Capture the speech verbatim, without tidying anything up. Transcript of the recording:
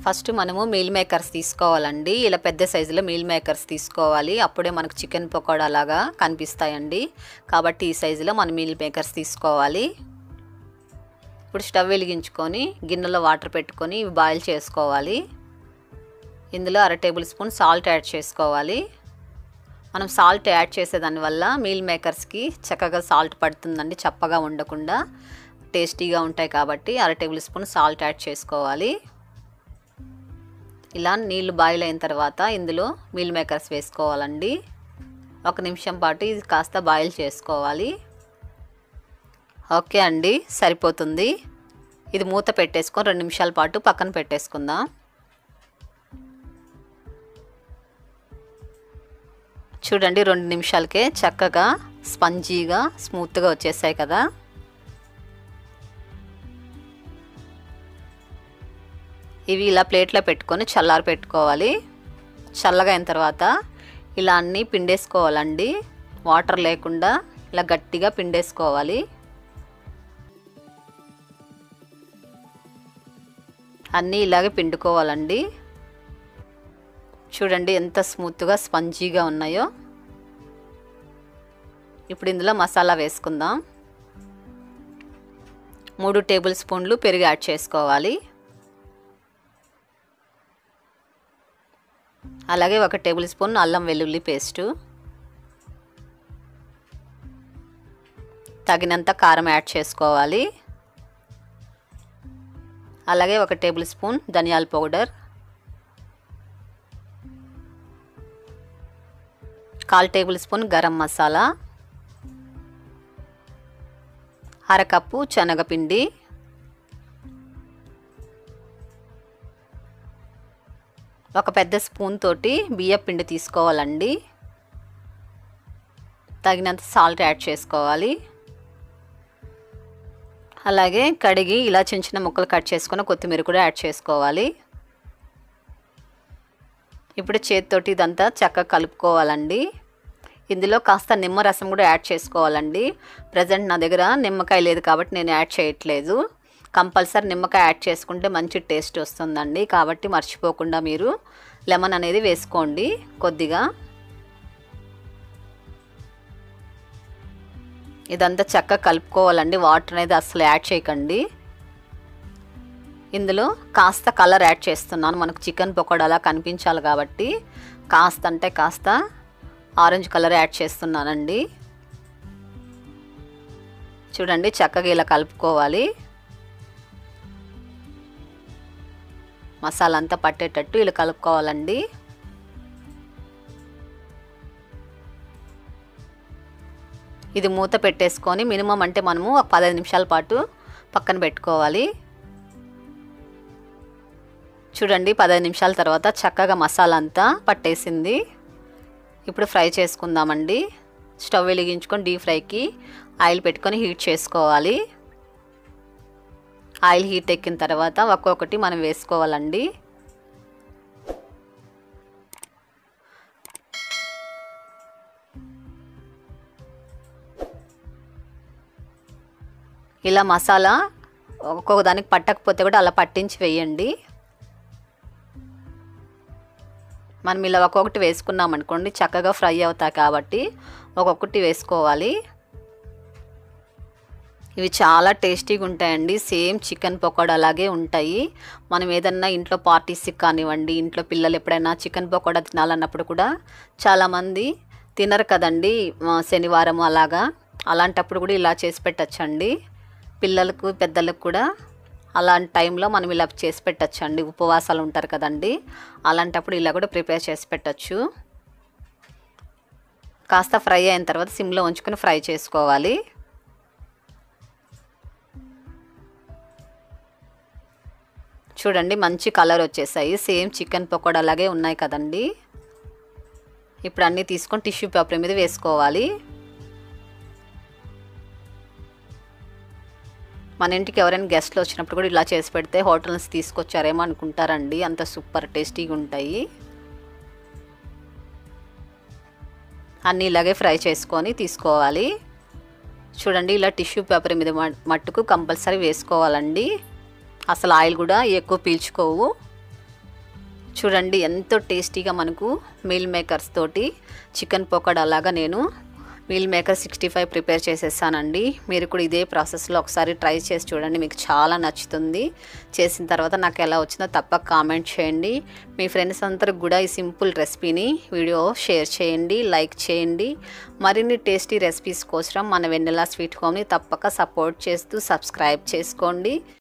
First మనము meal makers తీసుకోవాలండి. ఇలా పెద్ద సైజులో మీల్ మేకర్స్ తీసుకోవాలి. అప్పుడే మనకు చికెన్ పకోడా లాగా కనిపిస్తాయండి. కాబట్టి ఈ సైజులో మనం మీల్ మేకర్స్ తీసుకోవాలి. ఇప్పుడు స్టవ్ వెలిగించుకొని గిన్నెలో వాటర్ పెట్టుకొని ఇవి బాయిల్ చేసుకోవాలి. ఇందులో అర టేబుల్ స్పూన్ సాల్ట్ యాడ్ చేసుకోవాలి. మనం సాల్ట్ యాడ్ చేసేదానివల్ల మీల్ మేకర్స్కి చక్కగా సాల్ట్ పడుతుందండి, చప్పగా ఉండకుండా టేస్టీగా ఉంటాయి. కాబట్టి అర టేబుల్ స్పూన్ సాల్ట్ యాడ్ చేసుకోవాలి. ఇలా నీళ్ళు బాయిల్ అయిన తర్వాత ఇందులో మీల్ మేకర్స్ వేసుకోవాలండి. ఒక నిమిషం పాటు ఇది కాస్త బాయిల్ చేసుకోవాలి. ఓకే అండి, సరిపోతుంది. ఇది మూత పెట్టేసుకొని రెండు నిమిషాల పాటు పక్కన పెట్టేసుకుందాం. చూడండి, రెండు నిమిషాలకే చక్కగా స్పంజీగా స్మూత్గా వచ్చేసాయి కదా. ఇవి ఇలా ప్లేట్లో పెట్టుకొని చల్లారి పెట్టుకోవాలి. చల్లగా అయిన తర్వాత ఇలా అన్నీ పిండేసుకోవాలండి. వాటర్ లేకుండా ఇలా గట్టిగా పిండేసుకోవాలి. అన్నీ ఇలాగే పిండుకోవాలండి. చూడండి ఎంత స్మూత్గా స్పంజీగా ఉన్నాయో. ఇప్పుడు ఇందులో మసాలా వేసుకుందాం. మూడు టేబుల్ స్పూన్లు పెరుగు యాడ్ చేసుకోవాలి. అలాగే ఒక టేబుల్ స్పూన్ అల్లం వెల్లుల్లి పేస్టు, తగినంత కారం యాడ్ చేసుకోవాలి. అలాగే ఒక టేబుల్ స్పూన్ ధనియాల పౌడర్, కాల్ టేబుల్ స్పూన్ గరం మసాలా, అరకప్పు శనగపిండి, ఒక పెద్ద స్పూన్ తోటి బియ్యం పిండి తీసుకోవాలండి. తగినంత సాల్ట్ యాడ్ చేసుకోవాలి. అలాగే కడిగి ఇలా చిన్న చిన్న ముక్కలు కట్ చేసుకుని కొత్తిమీర కూడా యాడ్ చేసుకోవాలి. ఇప్పుడు చేతితోటి ఇదంతా చక్కగా కలుపుకోవాలండి. ఇందులో కాస్త నిమ్మరసం కూడా యాడ్ చేసుకోవాలండి. ప్రజెంట్ నా దగ్గర నిమ్మకాయ లేదు కాబట్టి నేను యాడ్ చేయట్లేదు. కంపల్సరీ నిమ్మకాయ యాడ్ చేసుకుంటే మంచి టేస్ట్ వస్తుందండి. కాబట్టి మర్చిపోకుండా మీరు లెమన్ అనేది వేసుకోండి కొద్దిగా. ఇదంతా చక్కగా కలుపుకోవాలండి. వాటర్ అనేది అసలు యాడ్ చేయకండి. ఇందులో కాస్త కలర్ యాడ్ చేస్తున్నాను. మనకు చికెన్ పకోడాలా కనిపించాలి కాబట్టి కాస్త అంటే కాస్త ఆరెంజ్ కలర్ యాడ్ చేస్తున్నానండి. చూడండి, చక్కగా ఇలా కలుపుకోవాలి. మసాలా అంతా పట్టేటట్టు ఇలా కలుపుకోవాలండి. ఇది మూత పెట్టేసుకొని మినిమం అంటే మనము ఒక పదిహేను నిమిషాల పాటు పక్కన పెట్టుకోవాలి. చూడండి, పదిహేను నిమిషాల తర్వాత చక్కగా మసాలా అంతా పట్టేసింది. ఇప్పుడు ఫ్రై చేసుకుందామండి. స్టవ్ వెలిగించుకొని డీప్ ఫ్రైకి ఆయిల్ పెట్టుకొని హీట్ చేసుకోవాలి. ఆయిల్ హీట్ ఎక్కిన తర్వాత ఒక్కొక్కటి మనం వేసుకోవాలండి. ఇలా మసాలా ఒక్కొక్క దానికి పట్టకపోతే కూడా అలా పట్టించి వేయండి. మనం ఇలా ఒక్కొక్కటి వేసుకున్నాం అనుకోండి చక్కగా ఫ్రై అవుతాయి కాబట్టి ఒక్కొక్కటి వేసుకోవాలి. ఇవి చాలా టేస్టీగా ఉంటాయండి. సేమ్ చికెన్ పకోడా అలాగే ఉంటాయి. మనం ఏదన్నా ఇంట్లో పార్టీస్కి కానివ్వండి, ఇంట్లో పిల్లలు ఎప్పుడైనా చికెన్ పకోడా తినాలన్నప్పుడు కూడా చాలామంది తినరు కదండి శనివారం అలాగా. అలాంటప్పుడు కూడా ఇలా చేసి పెట్టచ్చండి. పిల్లలకు పెద్దలకు కూడా అలాంటి టైంలో మనం ఇలా చేసి పెట్టచ్చండి. ఉపవాసాలు ఉంటారు కదండి, అలాంటప్పుడు ఇలా కూడా ప్రిపేర్ చేసి పెట్టచ్చు. కాస్త ఫ్రై అయిన తర్వాత సిమ్లో ఉంచుకొని ఫ్రై చేసుకోవాలి. చూడండి, మంచి కలర్ వచ్చేసాయి. సేమ్ చికెన్ పకోడా లాగే ఉన్నాయి కదండి. ఇప్పుడు అన్నీ తీసుకొని టిష్యూ పేపర్ మీద వేసుకోవాలి. మన ఇంటికి ఎవరైనా గెస్ట్లు వచ్చినప్పుడు కూడా ఇలా చేసి పెడితే హోటల్ నుంచి తీసుకొచ్చారేమో అనుకుంటారండి. అంత సూపర్ టేస్టీగా ఉంటాయి. అన్నీ ఇలాగే ఫ్రై చేసుకొని తీసుకోవాలి. చూడండి, ఇలా టిష్యూ పేపర్ మీద మట్టుకు కంపల్సరీ వేసుకోవాలండి. అసలు ఆయిల్ కూడా ఎక్కువ పీల్చుకోవు. చూడండి ఎంతో టేస్టీగా మనకు మీల్ మేకర్స్ తోటి చికెన్ పకోడా లాగా నేను meal maker sixty five prepare చేసేసానండి. మీరు కూడా ఇదే ప్రాసెస్లో ఒకసారి ట్రై చేసి చూడండి, మీకు చాలా నచ్చుతుంది. చేసిన తర్వాత నాకు ఎలా వచ్చిందో తప్పక కామెంట్ చేయండి. మీ ఫ్రెండ్స్ అందరికి కూడా ఈ సింపుల్ రెసిపీని వీడియో షేర్ చేయండి, లైక్ చేయండి. మరిన్ని టేస్టీ రెసిపీస్ కోసం మన వెన్నెలా స్వీట్ హోమ్ని తప్పక సపోర్ట్ చేస్తూ సబ్స్క్రైబ్ చేసుకోండి.